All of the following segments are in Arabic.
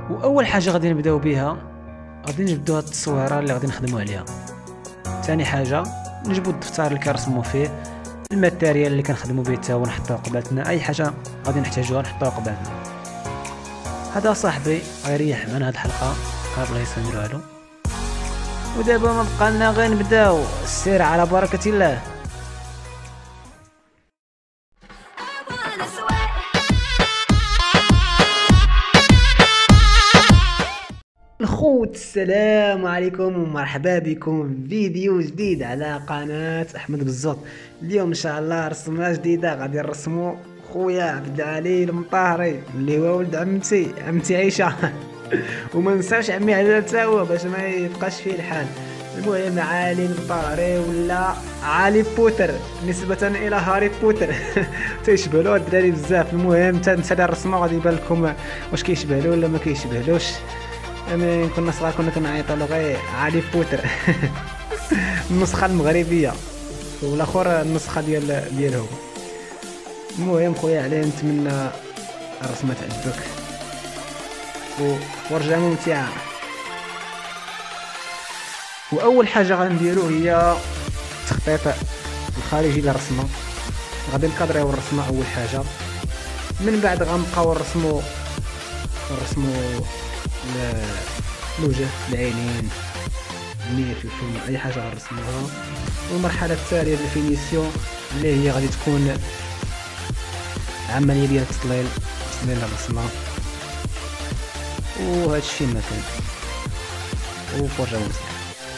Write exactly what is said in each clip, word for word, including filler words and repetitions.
واول حاجه غادي نبداو بها، غادي نجبدو هاد التصويره اللي غادي نخدمو عليها. ثاني حاجه نجيبو الدفتر اللي كنرسمو فيه، الماتيريال اللي كنخدمو به حتى هو نحطوه قبالتنا، اي حاجه غادي نحتاجوها نحطوها قبالتنا. هذا صاحبي غيريح معنا هاد الحلقه، هاد بلايص نديروها له. ودابا ما بقى لنا غير نبداو السير على بركه الله. الخوت السلام عليكم ومرحبا بكم في فيديو جديد على قناة احمد بالزوط. اليوم ان شاء الله رسمة جديدة غادي نرسمو خويا عبد العلي المطهري اللي هو ولد عمتي عمتي عيشة وما نساوش عمي علي حتى هو باش ما يبقاش فيه الحال. المهم علي المطهري ولا علي بوتر نسبة الى هاري بوتر تيشبه له الدراري بزاف. المهم حتى نتا الرسمة غادي يبان لكم واش كيشبه له ولا ما كيشبهلوش. انا كنا صغار كنا كنعيطوا له غير علي بوتر النسخه المغربيه والاخر النسخه ديال ديالهم. المهم خويا علي نتمنى الرسمه تعجبك وفرجه ممتعه. واول حاجه غنديرو هي التخطيط الخارجي للرسمه. غادي نكادريو الرسمه اول حاجه، من بعد غنبقاو نرسمو نرسمو الوجه العينين النيف الفم اي حاجه غنرسموها. والمرحله التاليه الفينيسيون اللي هي غادي تكون عمليه ديال التطليل تطليل الرسمه. وهذا الشيء ما كان وفرجه مزيان.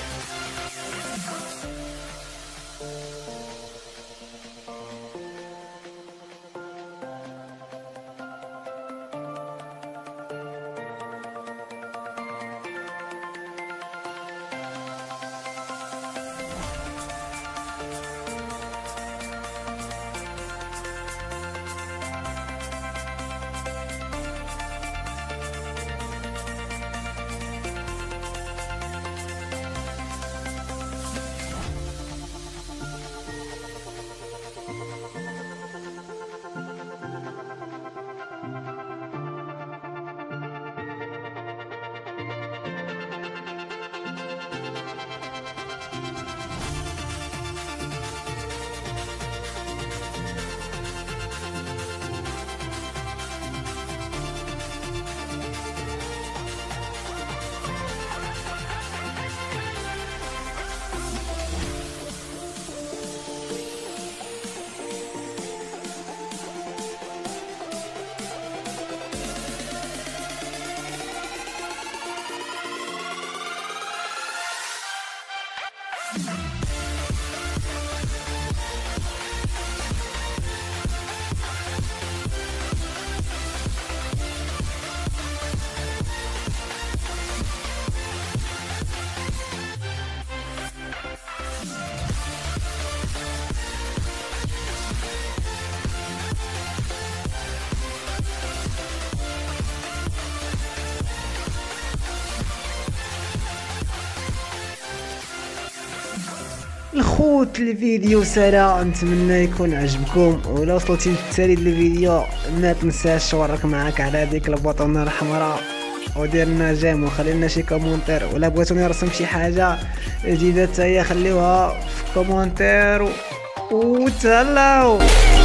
الخوت الفيديو سالا نتمنى يكون عجبكم، ولا وصلتي للتالي الفيديو ما تنساش تورك معاك على ديك البوطونه الحمراء ودير لنا جيم وخلي لنا شي كومونتير، ولا بغيتو نرسم شي حاجه جديده حتى هي خليوها في كومونتير وتهلاو.